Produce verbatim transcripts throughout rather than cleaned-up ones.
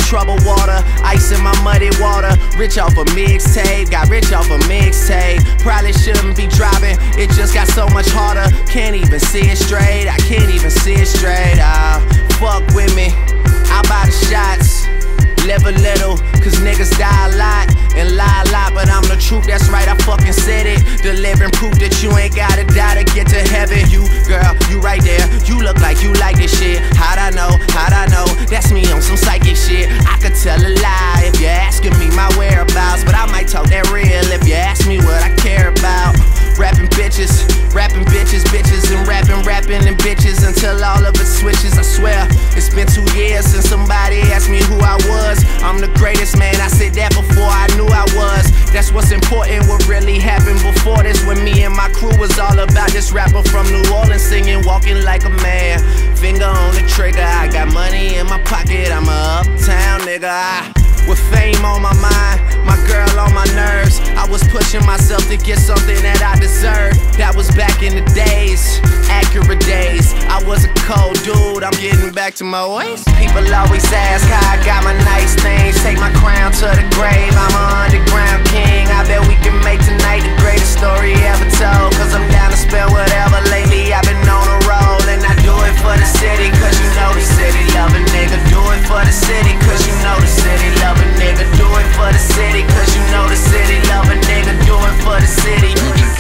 troubled water, ice in my muddy water. Rich off a mixtape, got rich off a mixtape. Probably shouldn't be driving, it just got so much harder. Can't even see it straight, I can't even see it straight. Ah, fuck with me, I buy the shots. Live a little, cause niggas die a lot and lie a lot, but I'm the truth, that's right, I fucking said it. Delivering proof that you ain't gotta die to get to heaven. You, girl, you right there, you look like you like this shit. How'd I know, how'd I know, that's me on some psychic shit. I could tell a lie if you're asking me my whereabouts, but I might talk that real if you ask me what I care about. Rapping bitches, rapping bitches, bitches, and rapping, rapping and bitches until all of it switches. I swear, it's been two years since somebody asked me who I was. I'm the greatest, man, I said that before I knew I was. That's what's important, what really happened before this, when me and my crew was all about this rapper from New Orleans singing, walking like a man. Finger on the trigger, I got money in my pocket, I'm a uptown nigga. I, with fame on my mind, my girl on my nerves, I was pushing myself to get something that I deserve. That was back in the days, accurate days. I was a cold dude, I'm getting back to my ways. People always ask how I got my nice things, take my crown to the grave, I'm an underground king. I bet we can make tonight the greatest story ever told, cause I'm down to spend whatever. Lately I've been on a roll, and I do it for the city, cause you know the city love a nigga. Do it for the city, cause you know the city love a nigga. Do it for the city, cause you know the city love a nigga. Do it for the city.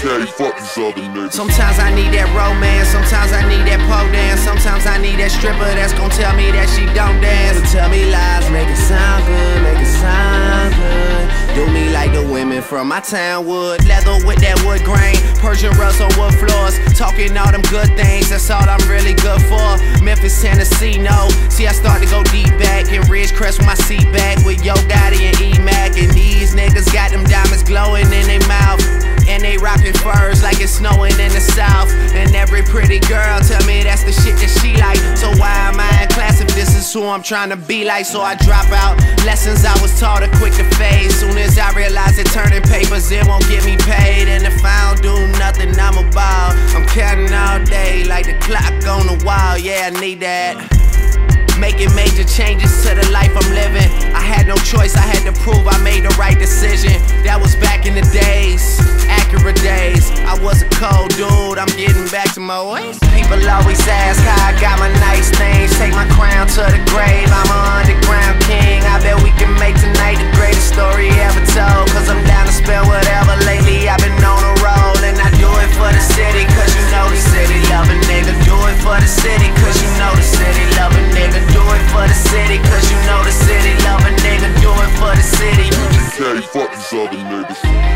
Sometimes I need that romance, sometimes I need that pole dance, sometimes I need that stripper that's gon' tell me that she don't dance. So tell me lies, make it sound good, make it sound good. Do me like the women from my town would. Leather with that wood grain, Persian rugs on wood floors, talking all them good things, that's all I'm really good for. Memphis, Tennessee, no. See, I start to go deep back in Ridgecrest with my seat back with Yo Daddy and E-Mac, and these niggas got them diamonds glowing in their mouth, and they rockin' furs like it's snowing in the south. And every pretty girl tell me that's the shit that she like. So why am I in class if this is who I'm trying to be like? So I drop out lessons I was taught are quick to fade. Soon as I realize that turning papers, it won't get me paid. And if I don't do nothing, I'm a ball. I'm counting all day like the clock on the wall. Yeah, I need that. Making major changes to the life I'm living. I had no choice, I had to prove I made the right decision. That was back in the days, accurate days. I was a cold dude, I'm getting back to my ways. People always ask how I got my nice things, take my crown to the grave, I'm an underground king. I bet we can make tonight the greatest story ever told, cause I'm down to spend whatever. Lately I've been on a roll, and I do it for the city, cause you know the city love a nigga. Do it for the city, cause you know the city love a nigga. Do it for the city, cause you know the city love a nigga. Do it for the city. Fuck these other niggas.